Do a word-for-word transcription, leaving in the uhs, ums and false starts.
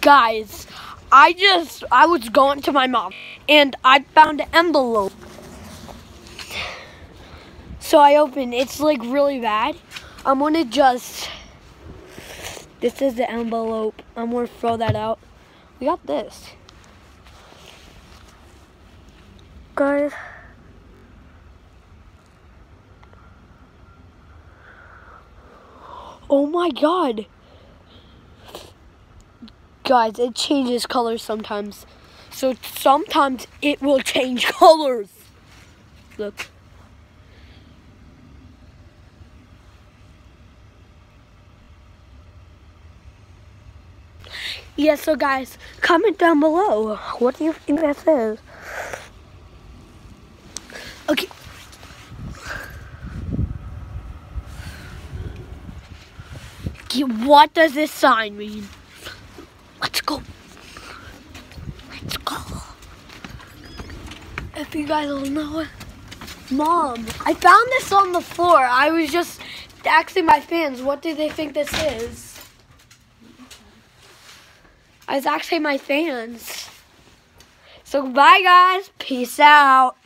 Guys, I just, I was going to my mom and I found an envelope. So I opened, it's like really bad. I'm gonna just, this is the envelope. I'm gonna throw that out. We got this. Guys. Oh my God. Guys, it changes colors sometimes. So sometimes it will change colors. Look. Yeah, so guys, comment down below. What do you think that is? Okay. Okay, what does this sign mean? Let's go. Let's go. If you guys don't know it. Mom, I found this on the floor. I was just asking my fans, what do they think this is? I was asking my fans. So bye guys. Peace out.